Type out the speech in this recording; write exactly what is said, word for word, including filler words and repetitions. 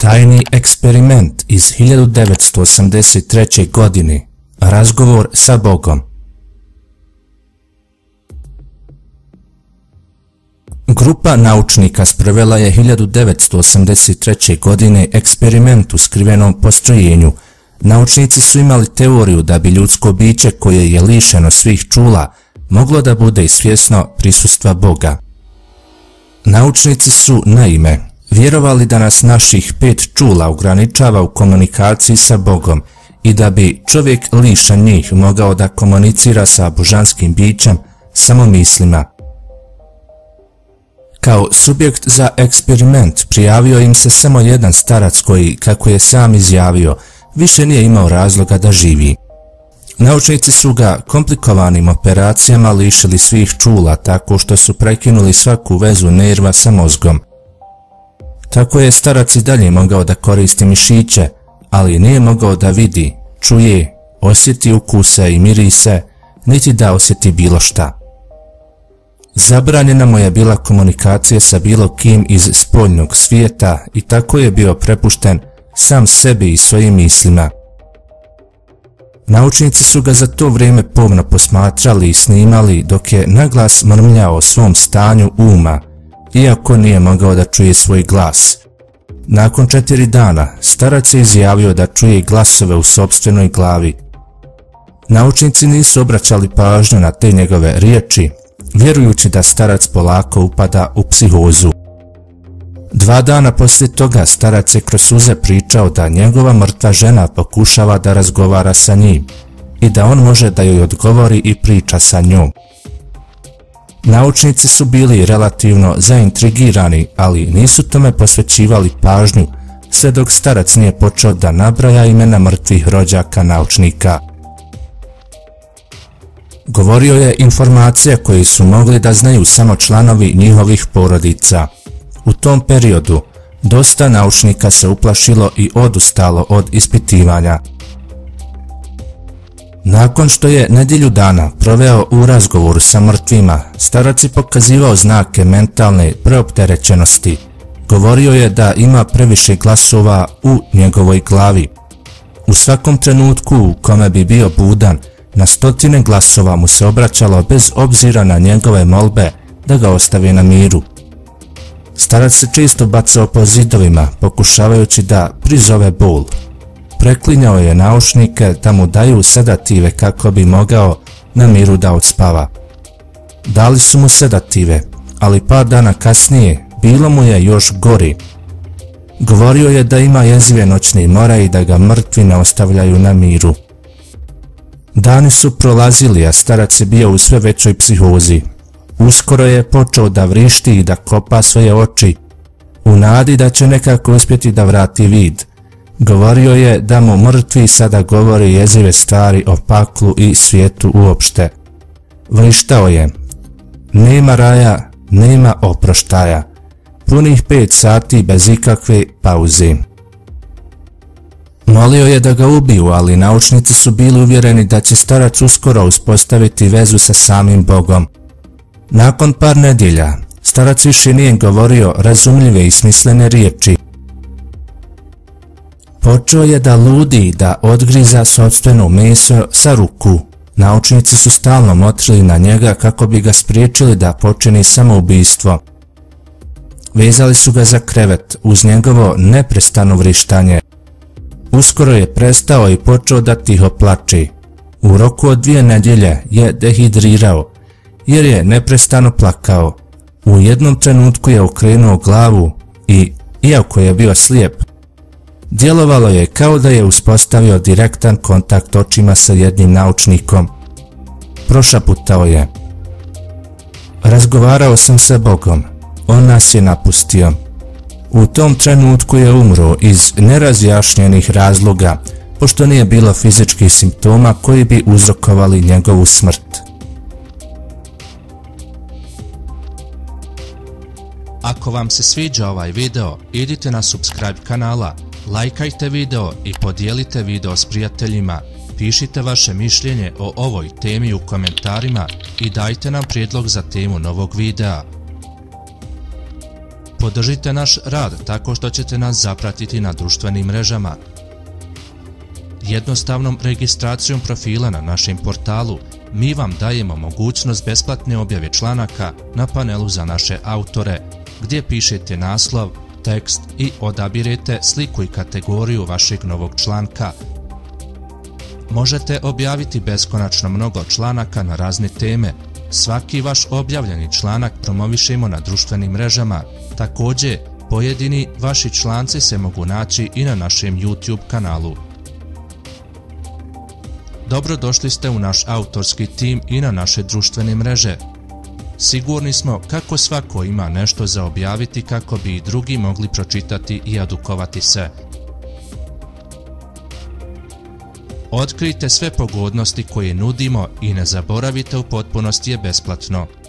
Tajni eksperiment iz hiljadu devetsto osamdeset treće. godine. Razgovor sa Bogom. Grupa naučnika sprovela je hiljadu devetsto osamdeset treće. godine eksperiment u skrivenom postrojenju. Naučnici su imali teoriju da bi ljudsko biće koje je lišeno svih čula moglo da bude i svjesno prisustva Boga. Naučnici su, naime, vjerovali da nas naših pet čula ograničava u komunikaciji sa Bogom i da bi čovjek lišen njih mogao da komunicira sa božanskim bićem samo mislima. Kao subjekt za eksperiment prijavio im se samo jedan starac koji, kako je sam izjavio, više nije imao razloga da živi. Naučnici su ga komplikovanim operacijama lišili svih čula tako što su prekinuli svaku vezu nerva sa mozgom. Tako je starac i dalje mogao da koristi mišiće, ali nije mogao da vidi, čuje, osjeti ukuse i mirise, niti da osjeti bilo šta. Zabranjena mu je bila komunikacija sa bilo kim iz spoljnog svijeta i tako je bio prepušten sam sebi i svojim mislima. Naučnici su ga za to vrijeme pomno posmatrali i snimali dok je naglas mrmljao o svom stanju uma, iako nije mogao da čuje svoj glas. Nakon četiri dana, starac je izjavio da čuje glasove u sopstvenoj glavi. Naučnici nisu obraćali pažnju na te njegove riječi, vjerujući da starac polako upada u psihozu. Dva dana poslije toga starac je kroz suze pričao da njegova mrtva žena pokušava da razgovara sa njim i da on može da joj odgovori i priča sa njom. Naučnici su bili relativno zaintrigirani, ali nisu tome posvećivali pažnju sve dok starac nije počeo da nabraja imena mrtvih rođaka naučnika. Govorio je informacije koje su mogli da znaju samo članovi njihovih porodica. U tom periodu dosta naučnika se uplašilo i odustalo od ispitivanja. Nakon što je nedjelju dana proveo u razgovoru sa mrtvima, starac je pokazivao znake mentalne preopterećenosti. Govorio je da ima previše glasova u njegovoj glavi. U svakom trenutku u kome bi bio budan, na stotine glasova mu se obraćalo bez obzira na njegove molbe da ga ostave na miru. Starac se često bacao po zidovima, pokušavajući da prizove bol. Preklinjao je naučnike da mu daju sedative kako bi mogao na miru da odspava. Dali su mu sedative, ali par dana kasnije bilo mu je još gori. Govorio je da ima jezive noćne more i da ga mrtvi ne ostavljaju na miru. Dani su prolazili, a starac je bio u sve većoj psihozi. Uskoro je počeo da vrišti i da kopa svoje oči, u nadi da će nekako uspjeti da vrati vid. Govorio je da mu mrtvi sada govori jezive stvari o paklu i svijetu uopšte. Vrištao je: nema raja, nema oproštaja. Punih pet sati bez ikakve pauze. Molio je da ga ubiju, ali naučnici su bili uvjereni da će starac uskoro uspostaviti vezu sa samim Bogom. Nakon par nedjelja, starac više nije govorio razumljive i smislene riječi. Počeo je da ludi i da odgriza sopstveno meso sa ruku. Naučnici su stalno motrili na njega kako bi ga spriječili da počini samoubistvo. Vezali su ga za krevet uz njegovo neprestano vrištanje. Uskoro je prestao i počeo da tiho plače. U roku od dvije nedjelje je dehidrirao, jer je neprestano plakao. U jednom trenutku je okrenuo glavu i, iako je bio slijep, djelovalo je kao da je uspostavio direktan kontakt očima sa jednim naučnikom. Prošaputao je: razgovarao sam sa Bogom, on nas je napustio. U tom trenutku je umro iz nerazjašnjenih razloga, pošto nije bilo fizičkih simptoma koji bi uzrokovali njegovu smrt. Ako vam se sviđa ovaj video, idite na subscribe kanala, lajkajte video i podijelite video s prijateljima. Pišite vaše mišljenje o ovoj temi u komentarima i dajte nam prijedlog za temu novog videa. Podržite naš rad tako što ćete nas zapratiti na društvenim mrežama. Jednostavnom registracijom profila na našem portalu mi vam dajemo mogućnost besplatne objave članaka na panelu za naše autore, gdje pišete naslov, tekst i odabirete sliku i kategoriju vašeg novog članka. Možete objaviti beskonačno mnogo članaka na razne teme. Svaki vaš objavljeni članak promovišemo na društvenim mrežama. Također, pojedini vaši članci se mogu naći i na našem YouTube kanalu. Dobrodošli ste u naš autorski tim i na naše društvene mreže. Sigurni smo kako svako ima nešto za objaviti kako bi i drugi mogli pročitati i edukovati se. Otkrijte sve pogodnosti koje nudimo i ne zaboravite, u potpunosti je besplatno.